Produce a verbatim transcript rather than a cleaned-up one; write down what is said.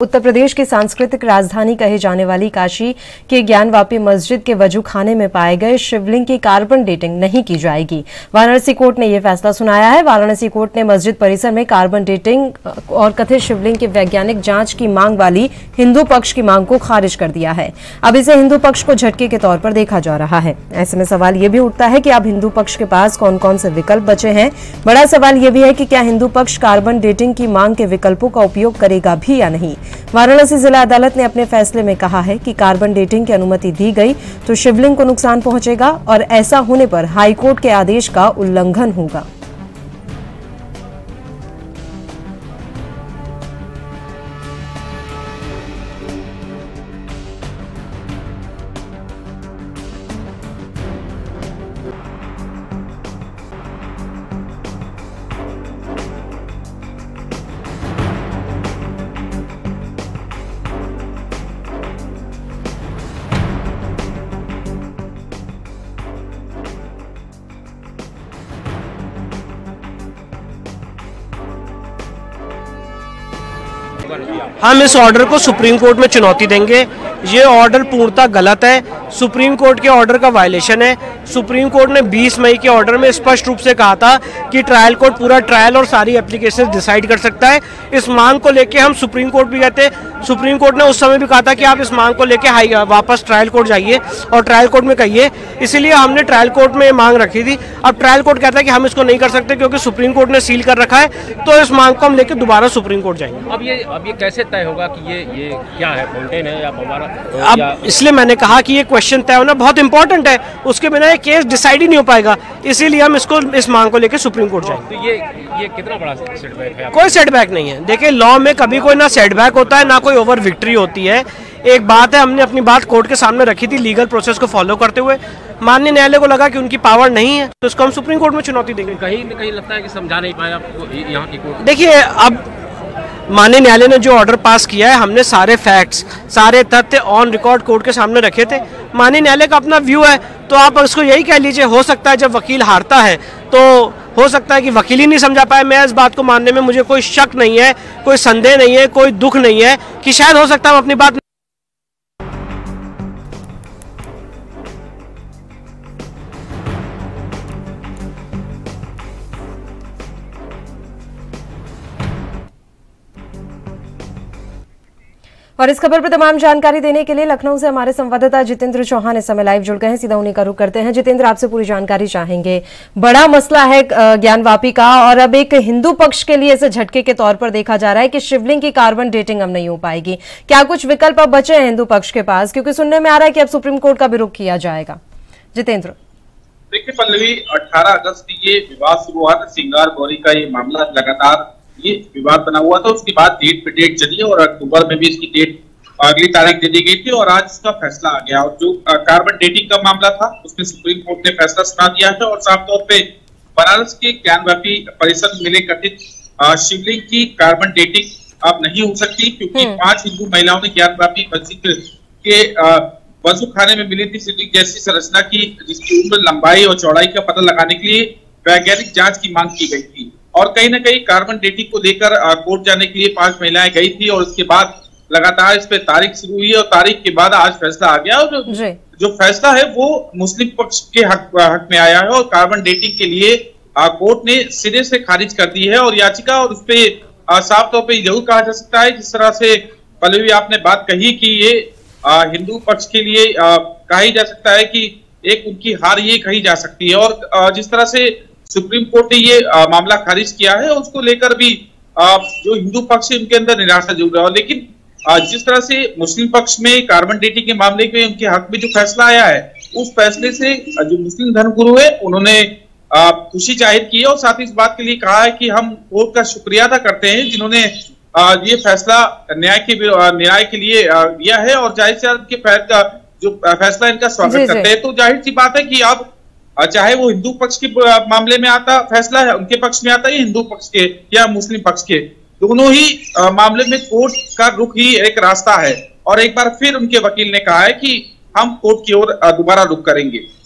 उत्तर प्रदेश की सांस्कृतिक राजधानी कहे जाने वाली काशी के ज्ञानवापी मस्जिद के वजू खाने में पाए गए शिवलिंग की कार्बन डेटिंग नहीं की जाएगी। वाराणसी कोर्ट ने यह फैसला सुनाया है। वाराणसी कोर्ट ने मस्जिद परिसर में कार्बन डेटिंग और कथित शिवलिंग की वैज्ञानिक जांच की मांग वाली हिंदू पक्ष की मांग को खारिज कर दिया है। अब इसे हिंदू पक्ष को झटके के तौर पर देखा जा रहा है। ऐसे में सवाल यह भी उठता है कि अब हिंदू पक्ष के पास कौन कौन से विकल्प बचे हैं। बड़ा सवाल यह भी है कि क्या हिंदू पक्ष कार्बन डेटिंग की मांग के विकल्पों का उपयोग करेगा भी या नहीं। वाराणसी जिला अदालत ने अपने फैसले में कहा है कि कार्बन डेटिंग की अनुमति दी गई तो शिवलिंग को नुकसान पहुंचेगा और ऐसा होने पर हाईकोर्ट के आदेश का उल्लंघन होगा। हम इस ऑर्डर को सुप्रीम कोर्ट में चुनौती देंगे। ये ऑर्डर पूर्णतः गलत है, सुप्रीम कोर्ट के ऑर्डर का वायलेशन है। सुप्रीम कोर्ट ने बीस मई के ऑर्डर में स्पष्ट रूप से कहा था कि ट्रायल कोर्ट पूरा ट्रायल और सारी एप्लीकेशन डिसाइड कर सकता है। इस मांग को लेके हम सुप्रीम कोर्ट भी गए थे। सुप्रीम कोर्ट ने उस समय भी कहा था कि आप इस मांग को लेके हाई वापस ट्रायल कोर्ट जाइए और ट्रायल कोर्ट में कहिए। इसीलिए हमने ट्रायल कोर्ट में मांग रखी थी। अब ट्रायल कोर्ट कहता है कि हम इसको नहीं कर सकते क्योंकि सुप्रीम कोर्ट ने सील कर रखा है, तो इस मांग को हम लेकर दोबारा सुप्रीम कोर्ट जाएंगे। अब ये अब ये कैसे तय होगा कि ये ये क्या है, फाउंटेन है या हमारा? अब इसलिए मैंने कहा कि ये क्वेश्चन तय होना बहुत इंपॉर्टेंट है, उसके बिना ये केस डिसाइड ही नहीं हो पाएगा। इसीलिए हम इसको इस मांग को लेकर सुप्रीम कोर्ट जाएंगे। तो ये ये कितना बड़ा सेटबैक है? कोई सेटबैक नहीं है। देखिए, लॉ में कभी कोई ना सेटबैक होता है ना कोई ओवर विक्ट्री होती है। एक बात है, हमने अपनी बात कोर्ट के सामने रखी थी लीगल प्रोसेस को फॉलो करते हुए। माननीय न्यायालय को लगा कि उनकी पावर नहीं है तो इसको हम सुप्रीम कोर्ट में चुनौती देंगे। कहीं न कहीं लगता है कि समझा नहीं पाया आपको यहाँ की कोर्ट। देखिए, अब माननीय न्यायालय ने जो ऑर्डर पास किया है, हमने सारे फैक्ट्स सारे तथ्य ऑन रिकॉर्ड कोर्ट के सामने रखे थे। माननीय न्यायालय का अपना व्यू है, तो आप उसको यही कह लीजिए। हो सकता है जब वकील हारता है तो हो सकता है कि वकील ही नहीं समझा पाए। मैं इस बात को मानने में मुझे कोई शक नहीं है, कोई संदेह नहीं है, कोई दुख नहीं है कि शायद हो सकता है हम अपनी बात और इस खबर पर तमाम जानकारी देने के लिए लखनऊ से हमारे संवाददाता जितेंद्र चौहान इस समय लाइव जुड़ गए हैं। सीधा उन्हीं का रुख करते हैं। जितेंद्र, आपसे पूरी जानकारी चाहेंगे। बड़ा मसला है ज्ञानवापी का और अब एक हिंदू पक्ष के लिए इसे झटके के तौर पर देखा जा रहा है कि शिवलिंग की कार्बन डेटिंग अब नहीं हो पाएगी। क्या कुछ विकल्प अब बचे हैं हिंदू पक्ष के पास, क्योंकि सुनने में आ रहा है कि अब सुप्रीम कोर्ट का भी रुख किया जाएगा। जितेंद्र, देखिए पल्लवी, अठारह अगस्त ये विवाद शुरू हुआ था। सिंगार गौरी का ये मामला लगातार ये विवाद बना हुआ था। उसके बाद डेट पे डेट चली और अक्टूबर में भी इसकी डेट अगली तारीख दे दी गई थी और आज इसका फैसला आ गया। और जो कार्बन डेटिंग का मामला था उसमें सुप्रीम कोर्ट ने फैसला सुना दिया है और साफ तौर पे बनारस के ज्ञानवापी परिसर में मिले कथित शिवलिंग की कार्बन डेटिंग अब नहीं हो सकती, क्योंकि पांच हिंदू महिलाओं ने ज्ञानवापी मस्जिद के वजू खाने में मिली थी शिवलिंग जैसी संरचना की, जिसकी उम्र, लंबाई और चौड़ाई का पता लगाने के लिए वैज्ञानिक जांच की मांग की गई थी। और कहीं ना कहीं कार्बन डेटिंग को लेकर कोर्ट जाने के लिए पांच महिलाएं गई थी और उसके बाद लगातार इस पे तारीख शुरू हुई और तारीख के बाद आज फैसला आ गया। और जो फैसला है वो मुस्लिम पक्ष के हक, हक में आया है और कार्बन डेटिंग के लिए कोर्ट ने सिरे से खारिज कर दी है और याचिका। और उस पर साफ तौर पर जरूर कहा जा सकता है, जिस तरह से पल्लवी आपने बात कही कि ये आ, हिंदू पक्ष के लिए आ, कहा ही जा सकता है कि एक उनकी हार ये कही जा सकती है। और आ, जिस तरह से सुप्रीम कोर्ट ने ये आ, मामला खारिज किया है उसको लेकर भी आ, जो हिंदू पक्ष है उनके अंदर निराशा जरूर है। लेकिन आ, जिस तरह से मुस्लिम पक्ष में कार्बन डेटिंग के मामले में उनके हक में जो फैसला आया है, उस फैसले से जो मुस्लिम धर्मगुरु है उन्होंने खुशी जाहिर की है और साथ ही इस बात के लिए कहा है कि हम कोर्ट का शुक्रिया अदा करते हैं जिन्होंने आ, ये फैसला न्याय के न्याय के लिए दिया है और जाहिर से उनके का जो फैसला इनका स्वागत करते हैं। तो जाहिर सी बात है कि अब चाहे वो हिंदू पक्ष के मामले में आता फैसला है, उनके पक्ष में आता है, हिंदू पक्ष के या मुस्लिम पक्ष के, दोनों ही मामले में कोर्ट का रुख ही एक रास्ता है। और एक बार फिर उनके वकील ने कहा है कि हम कोर्ट की ओर दोबारा रुख करेंगे।